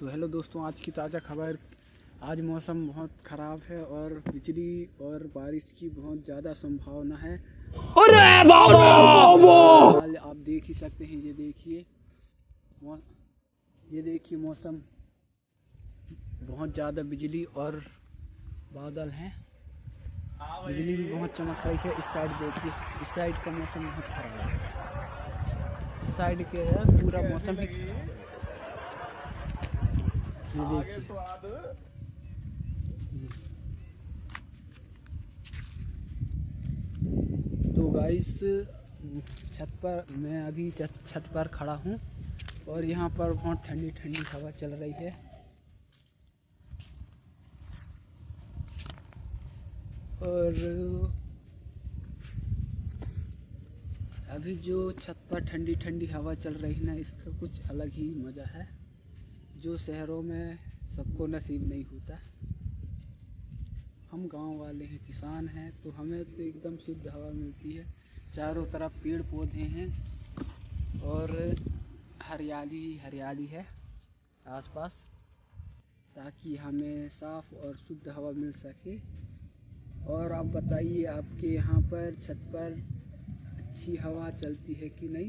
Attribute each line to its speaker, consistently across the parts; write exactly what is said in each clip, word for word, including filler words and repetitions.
Speaker 1: तो हेलो दोस्तों, आज की ताज़ा खबर। आज मौसम बहुत ख़राब है और बिजली और बारिश की बहुत ज़्यादा संभावना है। अरे बाबा! आप देख ही सकते हैं, ये देखिए ये देखिए मौसम बहुत ज़्यादा बिजली और बादल हैं। बिजली भी बहुत चमक रही है। इस साइड देखिए, इस साइड का मौसम बहुत ख़राब है। इस साइड के पूरा मौसम ही खराब है। ये देखिए, तो गाइस छत पर मैं अभी छत पर खड़ा हूँ और यहाँ पर बहुत ठंडी ठंडी हवा चल रही है। और अभी जो छत पर ठंडी ठंडी हवा चल रही है ना, इसका कुछ अलग ही मज़ा है जो शहरों में सबको नसीब नहीं होता। हम गांव वाले हैं, किसान हैं, तो हमें तो एकदम शुद्ध हवा मिलती है। चारों तरफ पेड़ पौधे हैं और हरियाली हरियाली है आसपास, ताकि हमें साफ़ और शुद्ध हवा मिल सके। और आप बताइए, आपके यहाँ पर छत पर अच्छी हवा चलती है कि नहीं?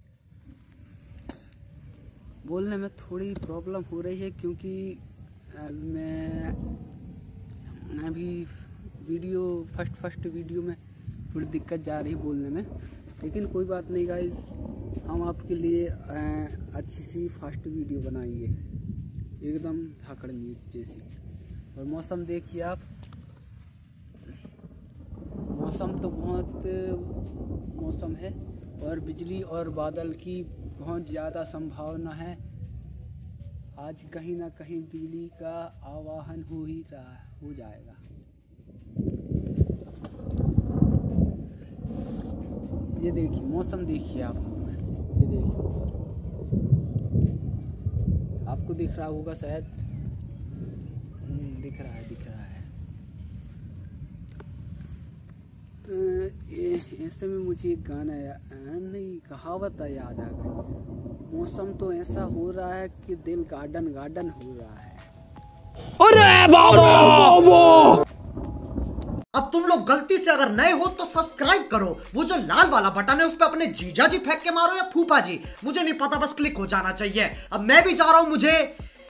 Speaker 1: बोलने में थोड़ी प्रॉब्लम हो रही है क्योंकि मैं अभी वीडियो फर्स्ट फर्स्ट वीडियो में थोड़ी दिक्कत जा रही बोलने में, लेकिन कोई बात नहीं गाइस, हम आपके लिए अच्छी सी फास्ट वीडियो बनाएंगे एकदम धाकड़ न्यूज़ जैसी। और मौसम देखिए आप, मौसम तो बहुत मौसम है और बिजली और बादल की बहुत ज़्यादा संभावना है। आज कहीं ना कहीं बिजली का आवाहन हो ही रहा हो जाएगा। ये देखिए मौसम, देखिए आप, ये देखिए आपको दिख रहा होगा शायद। दिख रहा है दिख रहा है ऐसे में मुझे एक गाना या, नहीं कहावत याद आ गई। मौसम तो ऐसा हो रहा है कि दिल गार्डन गार्डन हो रहा है। अरे बाबा!
Speaker 2: अब तुम लोग गलती से अगर नए हो तो सब्सक्राइब करो। वो जो लाल वाला बटन है उस पर अपने जीजा जी फेंक के मारो या फूफा जी, मुझे नहीं पता, बस क्लिक हो जाना चाहिए। अब मैं भी जा रहा हूं, मुझे